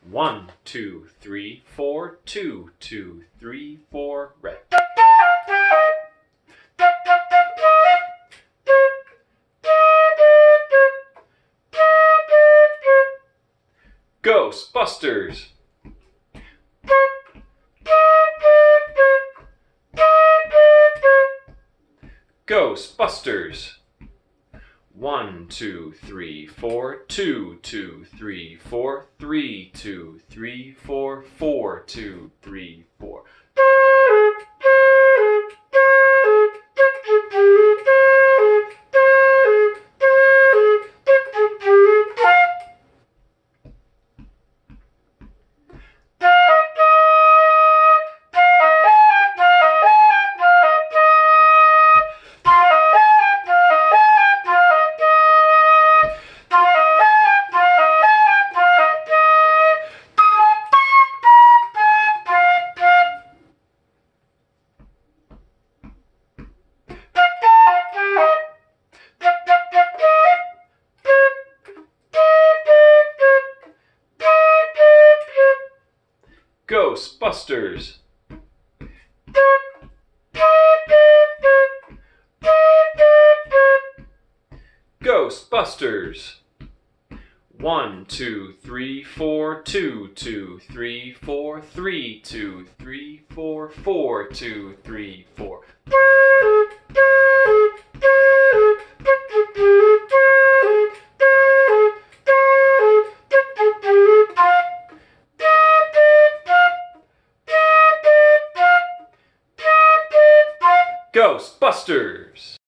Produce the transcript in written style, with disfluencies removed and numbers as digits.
1, 2, 3, 4, 2, 2, 3, 4, red. Ghostbusters! Ghostbusters! 1, 2, 3, 4, 2, 2, 3, 4, 3, 2, 3, 4, 4, 2, 3, 4. Ghostbusters! Ghostbusters! 1, 2, 3, 4, 2, 2, 3, 4, 3, 2, 3, 4, 4, 2, 3, 4. Ghostbusters!